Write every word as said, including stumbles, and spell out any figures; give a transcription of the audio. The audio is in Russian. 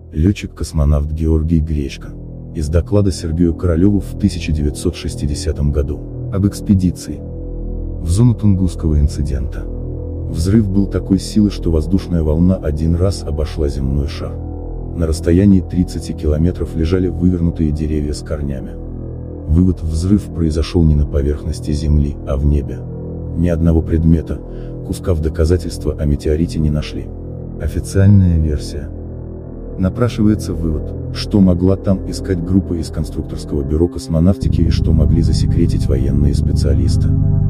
Летчик-космонавт Георгий Гречко. Из доклада Сергею Королеву в тысяча девятьсот шестидесятом году. Об экспедиции в зону Тунгусского инцидента. Взрыв был такой силы, что воздушная волна один раз обошла земной шар. На расстоянии тридцати километров лежали вывернутые деревья с корнями. Вывод: взрыв произошел не на поверхности Земли, а в небе. Ни одного предмета, куска в доказательство о метеорите не нашли. Официальная версия. Напрашивается вывод, что могла там искать группа из конструкторского бюро космонавтики и что могли засекретить военные специалисты.